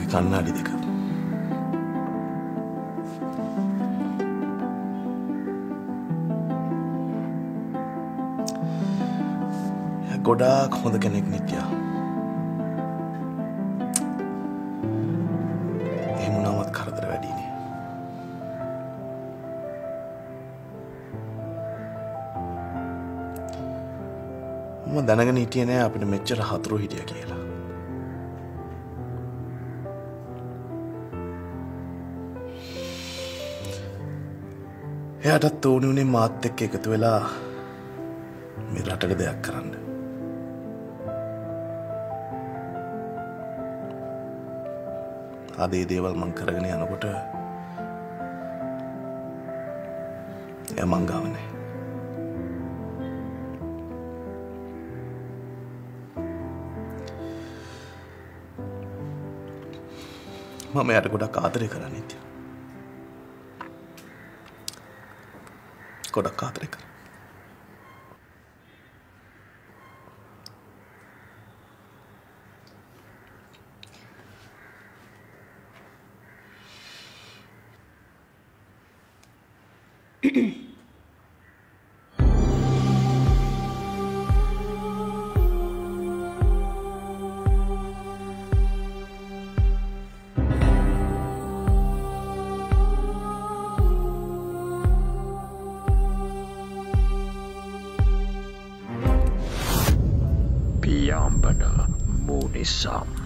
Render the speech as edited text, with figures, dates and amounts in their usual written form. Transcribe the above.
කන්නාඩි දෙක. ගොඩාක් හොඳ කෙනෙක් නිත්‍යා. එහෙම වුණාමත් කරදර වැඩිනේ. මම දැනගෙන හිටියේ නෑ අපිට මෙච්චර හතුරු හිටියා කියලා. එයාටත් ඕනි වුණේ මාත් එක්ක එකතු වෙලා මේ රටට දෙයක් කරන්න. ආදී දේවල් මං කරගෙන යනකොට එයා මං ගාව නෑ. මම එයාට ගොඩක් ආදරය කරා නිත්‍යා. ගොඩක් ආදරය කරා. Piambana Munisam.